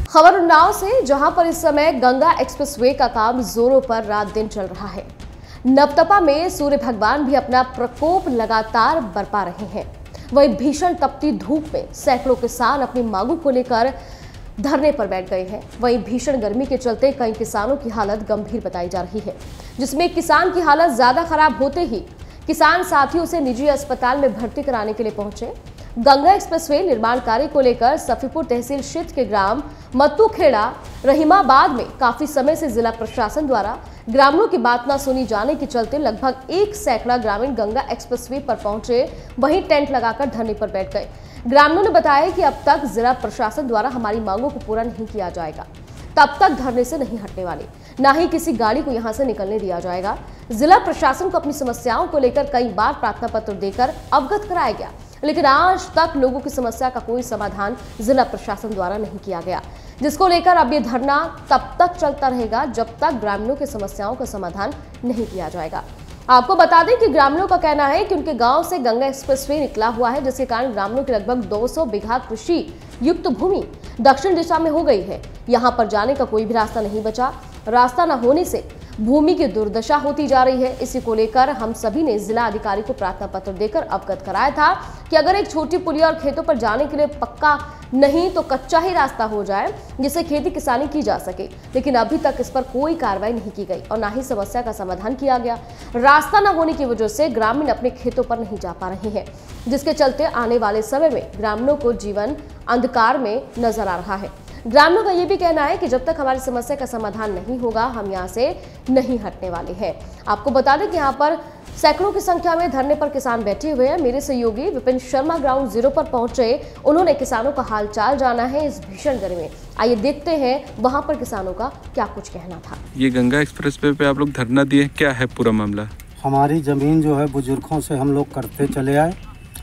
खबर उन्नाव से, जहां पर इस समय गंगा एक्सप्रेसवे का काम जोरों पर रात दिन चल रहा है। नवतपा में सूर्य भगवान भी अपना प्रकोप लगातार बरपा रहे हैं। वहीं भीषण तपती धूप में सैकड़ों किसान अपनी मांगों को लेकर धरने पर बैठ गए हैं। वहीं भीषण गर्मी के चलते कई किसानों की हालत गंभीर बताई जा रही है, जिसमें किसान की हालत ज्यादा खराब होते ही किसान साथियों से निजी अस्पताल में भर्ती कराने के लिए पहुंचे। गंगा एक्सप्रेसवे निर्माण कार्य को लेकर सफीपुर तहसील क्षेत्र के ग्राम मत्तूखेड़ा रहीमाबाद में काफी समय से जिला प्रशासन द्वारा ग्रामीणों की बात न सुनी जाने के चलते लगभग 1 सैकड़ा ग्रामीण गंगा एक्सप्रेसवे पर पहुंचे, वहीं टेंट लगाकर धरने पर बैठ गए। ग्रामीणों ने बताया कि अब तक जिला प्रशासन द्वारा हमारी मांगों को पूरा नहीं किया जाएगा, तब तक धरने से नहीं हटने वाले, न ही किसी गाड़ी को यहां से निकलने दिया जाएगा। जिला प्रशासन को अपनी समस्याओं को लेकर कई बार प्रार्थना पत्र देकर अवगत कराया गया, लेकिन आज तक लोगों की समस्या का कोई समाधान जिला प्रशासन द्वारा नहीं किया गया, जिसको लेकर अब ये धरना तब तक चलता रहेगा जब तक ग्रामीणों की समस्याओं का समाधान नहीं किया जाएगा। आपको बता दें कि ग्रामीणों का कहना है कि उनके गांव से गंगा एक्सप्रेसवे निकला हुआ है, जिसके कारण ग्रामीणों की लगभग 200 बीघा कृषि युक्त भूमि दक्षिण दिशा में हो गई है। यहां पर जाने का कोई भी रास्ता नहीं बचा। रास्ता न होने से भूमि की दुर्दशा होती जा रही है। इसी को लेकर हम सभी ने जिला अधिकारी को प्रार्थना पत्र देकर अवगत कराया था कि अगर एक छोटी पुलिया और खेतों पर जाने के लिए पक्का नहीं तो कच्चा ही रास्ता हो जाए, जिससे खेती किसानी की जा सके, लेकिन अभी तक इस पर कोई कार्रवाई नहीं की गई और न ही समस्या का समाधान किया गया। रास्ता न होने की वजह से ग्रामीण अपने खेतों पर नहीं जा पा रहे हैं, जिसके चलते आने वाले समय में ग्रामीणों को जीवन अंधकार में नजर आ रहा है। ग्रामीणों का यह भी कहना है कि जब तक हमारी समस्या का समाधान नहीं होगा, हम यहां से नहीं हटने वाले हैं। आपको बता दें कि यहां पर सैकड़ों की संख्या में धरने पर किसान बैठे हुए हैं। मेरे सहयोगी विपिन शर्मा ग्राउंड जीरो पर पहुंचे, उन्होंने किसानों का हालचाल जाना है इस भीषण गर्मी में। आइए देखते हैं वहां पर किसानों का क्या कुछ कहना था। ये गंगा एक्सप्रेसवे पे आप लोग धरना दिए, क्या है पूरा मामला? हमारी जमीन जो है बुजुर्गों से हम लोग करते चले आए।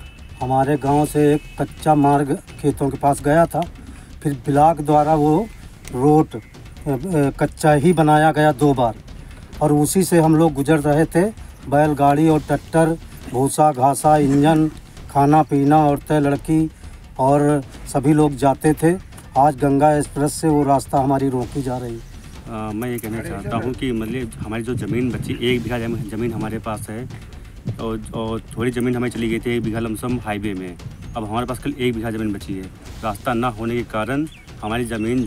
हमारे गाँव से एक कच्चा मार्ग खेतों के पास गया था, फिर ब्लॉक द्वारा वो रोड कच्चा ही बनाया गया 2 बार, और उसी से हम लोग गुजर रहे थे। बैलगाड़ी और ट्रैक्टर, भूसा घासा, इंजन, खाना पीना, औरतें लड़की और सभी लोग जाते थे। आज गंगा एक्सप्रेस से वो रास्ता हमारी रोकी जा रही है। मैं ये कहना चाहता हूँ कि मतलब हमारी जो ज़मीन बची, 1 बीघा ज़मीन हमारे पास है और थोड़ी ज़मीन हमें चली गई थी 1 बीघा लमसम हाईवे में। अब हमारे पास कल 1 बीघा ज़मीन बची है। रास्ता ना होने के कारण हमारी ज़मीन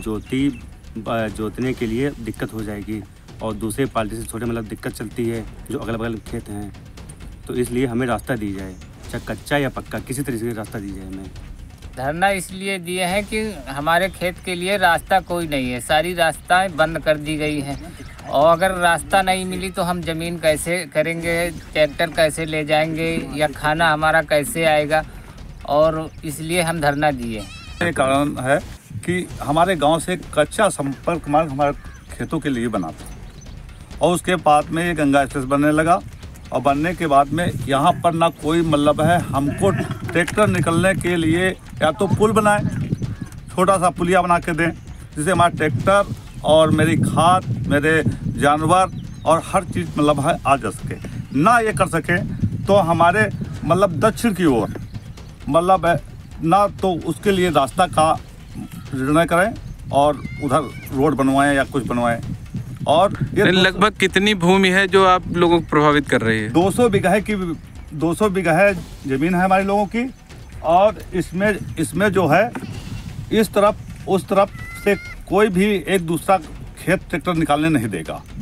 जोतने के लिए दिक्कत हो जाएगी और दूसरे पार्टी से छोटे मतलब दिक्कत चलती है जो अगल बगल खेत हैं, तो इसलिए हमें रास्ता दी जाए, चाहे कच्चा या पक्का, किसी तरीके से रास्ता दी जाए हमें। धरना इसलिए दिए हैं कि हमारे खेत के लिए रास्ता कोई नहीं है, सारी रास्ताएं बंद कर दी गई हैं और अगर रास्ता नहीं मिली तो हम ज़मीन कैसे करेंगे, ट्रैक्टर कैसे ले जाएंगे या खाना हमारा कैसे आएगा, और इसलिए हम धरना दिए। ये कारण है कि हमारे गांव से कच्चा संपर्क मार्ग हमारे खेतों के लिए बना था और उसके बाद में ये गंगा एक्सप्रेस बनने लगा और बनने के बाद में यहाँ पर ना कोई मतलब है, हमको ट्रैक्टर निकलने के लिए या तो पुल बनाए, छोटा सा पुलिया बना के दें जिससे हमारा ट्रैक्टर और मेरी खाद, मेरे जानवर और हर चीज़ मतलब है आ जा सके। ना ये कर सके तो हमारे मतलब दक्षिण की ओर मतलब ना तो उसके लिए रास्ता का निर्णय करें और उधर रोड बनवाएं या कुछ बनवाएं। और ये लगभग कितनी भूमि है जो आप लोगों को प्रभावित कर रही है? 200 बीघा है ज़मीन है हमारे लोगों की, और इसमें जो है इस तरफ उस तरफ से कोई भी एक दूसरा खेत ट्रैक्टर निकालने नहीं देगा।